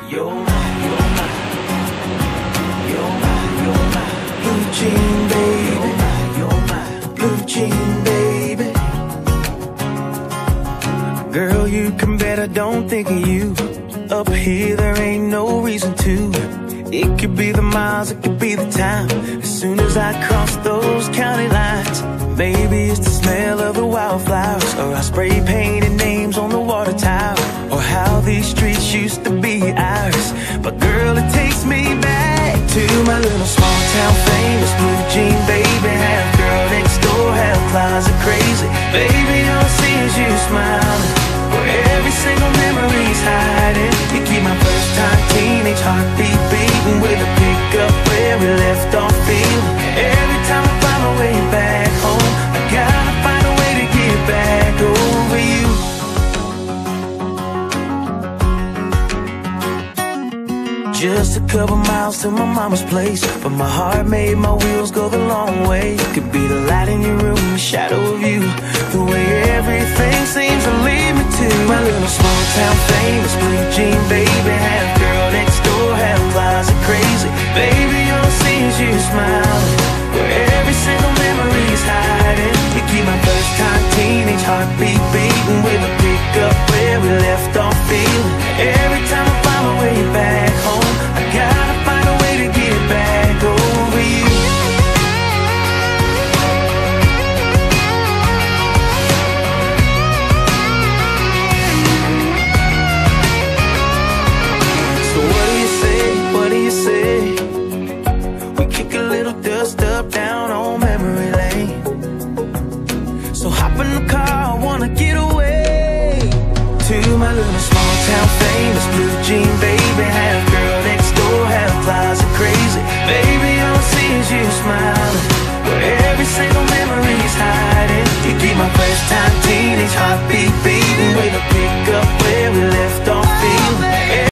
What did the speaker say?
You're my, blue jean baby. You're my blue jean baby. Girl, you can bet I don't think of you. Up here, there ain't no reason to. It could be the miles, it could be the time. As soon as I cross those county lines, maybe it's the smell of the wildflowers, or I spray painted names on the water tile, or how these streets used to be ours. But girl, it takes me back to my little small town famous blue jean baby. Half girl next door, half closet crazy. Baby, all I see is you smiling, where every single memory's hiding. You keep my first time teenage heartbeat beating, with a pickup where we left off feeling. Every time I find my way back home, I gotta find a way to get back over you. Just a couple miles to my mama's place, but my heart made my wheels go the long way. Could be the light in your room, the shadow of you, the way everything seems to lead me to my little small town famous blue jean baby. Half girl next door, half closet crazy. Baby, all I see is you smiling, where every single memory's hiding. You keep my first time teenage heartbeat beating, with a pickup where we left off feeling. Every time I find my way back home, I gotta find a way to get back over you. So what do you say, what do you say? We kick a little dust up down on memory lane. So hop in the car, I wanna get away to my little small town famous blue jean baby. Half girl next door, half closet crazy. Baby, all I see is you smiling, where every single memory's hiding. You keep my first time teenage heartbeat beating, with a